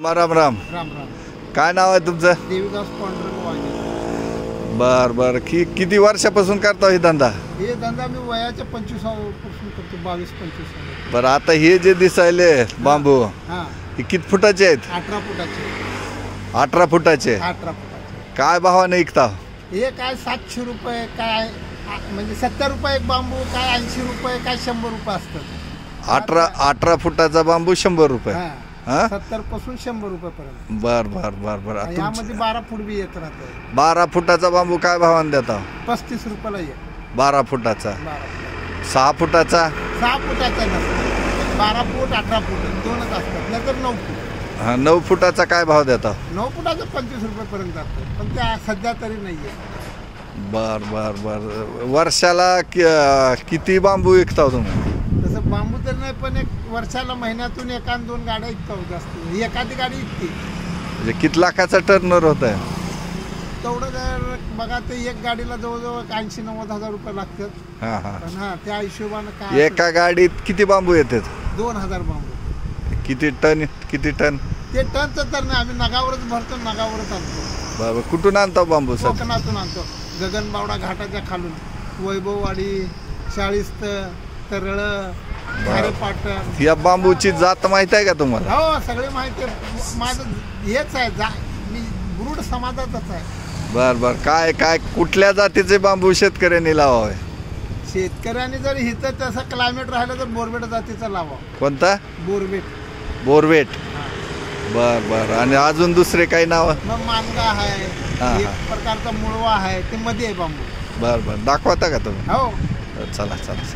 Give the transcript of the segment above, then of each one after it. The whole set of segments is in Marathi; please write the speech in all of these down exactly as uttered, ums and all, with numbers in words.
राम राम. राम राम. काय नाव आहे तुमचं? देवीदास पांडुरंग वाघे. बर बर कि किती वर्षापासून करता हे धंदा? हे धंदा मी वयाच्या पंचवीसापासून करतो, बावीस पंचवीस. बरं, आता हे जे दिसायले बांबू हां, हे किती फुटाचे आहेत? अठरा फुटाचे. अठरा फुटाचे. अठरा फुटाचे. काय भावाने विकता? हे काय सातशे रुपये, काय आ- म्हणजे सत्तर रुपये एक बांबू, काय ऐंशी रुपये, काय शंभर रुपये असतात. अठरा अठरा फुटाचा बांबू शंभर रुपये. हां, हा सत्तर पासून शंभर रुपये पर्यंत. बर बर बर बर. यामध्ये बारा फूट बी येत राहतं. बारा फुटाचा बांबू काय भावाने देता? पस्तीस रुपयाला ये. बारा फुटाचा. बारा फुट. सहा फुटाचा? सहा फुटाचा नसतं, बारा फूट अठरा फूट दोनच असतात, नाहीतर नऊ फूट. हा, नऊ फुटाचा काय भाव देता? नऊ फुटाचं पंचवीस रुपयेपर्यंत जातं, पण त्या सध्या तरी नाही आहे. बर बर बर. वर्षाला कि- किती बांबू विकता तुम्ही? तसं बांबू तर नाही, पण एक वर्षाला महिन्यातून एका आणि दोन गाड्या इतका जास्त, एखादी गाडी इतकी. म्हणजे किती लाखाचा टर्नर होत आहे? तेवढं जर बघा तर एक गाडीला जवळजवळ ऐंशी नव्वद हजार रुपये लागतात. हा हा. पण हा त्या हिशोबानं काय एका गाडीत किती बांबू येतात? दोन हजार बांबू. किती टन? किती टन? ते टनचं तर नाही, आम्ही नगावरच भरतो, नगावरच आणतो. बाबा, कुठून आणता बांबू सर? कोकणातून आणतो, गगनबावडा घाटाच्या खालून. वैभववाडी, चाळीस्त, तरळ, पाटण. या बांबूची जात माहित आहे का तुम्हाला? हो, सगळे माहिती आहे. माझं हेच आहे, जा मी गुरुड समाजातच आहे. बर बर. काय काय कुठल्या जातीचे बांबू शेतकऱ्यांनी लावावे? शेतकऱ्यांनी जर इथं तसं क्लायमेट राहिलं तर बोरबेट जातीचा लावा. कोणता? बोरबेट. बोरवेट. हा. बर बर. आणि अजून दुसरे काही नाव? मग मानगा आहे, हा, एक हा. प्रकारचा मुळवा आहे, ते मध्ये आहे बांबू. बर बर. दाखवता का तुम्ही? हो. चला चला चला.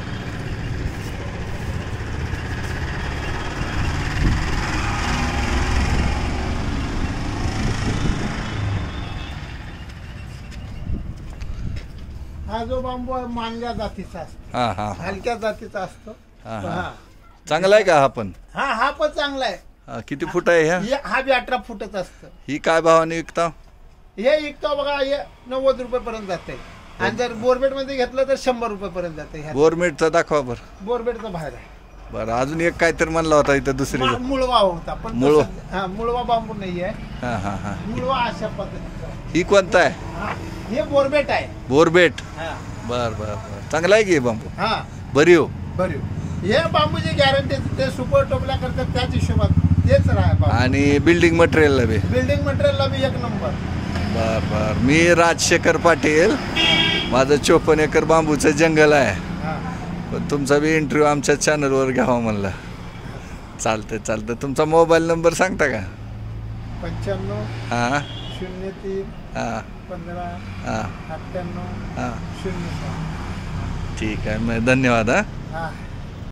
हा जो बांबू आहे मानगा जातीचा असतो, हा हा हलक्या जातीचा असतो. हा, हा. हा चांगला आहे का हा पण? हा हा पण चांगला आहे. हा, किती फूट आहे ह्या? हे- हा बी अठरा फुटच असतं. ही काय भावाने विकता? हे विकतो बघा, हे नव्वद रुपये पर्यंत जाते. आणि जर बोरबेट मध्ये घेतलं तर शंभर रुपये पर्यंत जाते. ह्या बोरमेटचा दाखवा बर. बोरबेटचा बाहेर आहे. बरं, अजून एक काहीतरी म्हणला होता इथं दुसरी. मा- मुळवा होता, पण मुळवा. तसं- हा, मुळवा बांबू नाही आहे. हा हा हा. मुळवा अशा पद्धतीचा. ही कोणता आहे? हा, हे बोरबेट आहे. बोरबेट. हा बर बर बर. चांगला आहे की हे बांबू? हा बरी हो. बरी. हे बांबूची गॅरंटी ते सुपर टोपल्या करतात, त्याच हिशोबात तेच राहा. आणि बिल्डिंग मटेरियलला बी? बिल्डिंग मटेरियलला बी एक नंबर. बर बर. मी राजशेखर पाटील. माझं चोपन्न एकर बांबूचं जंगल आहे. हा. पण तुमचा बी इंटरव्ह्यू आमच्या चॅनलवर घ्यावा म्हणलं. चालतं चालतं. तुमचा मोबाईल नंबर सांगता का? पंच्याण्णव हां शून्य तीन हां पंधरा हां अठ्ठ्याण्णव हां. शून्य सहा. ठीक आहे, मग धन्यवाद. हां. हा.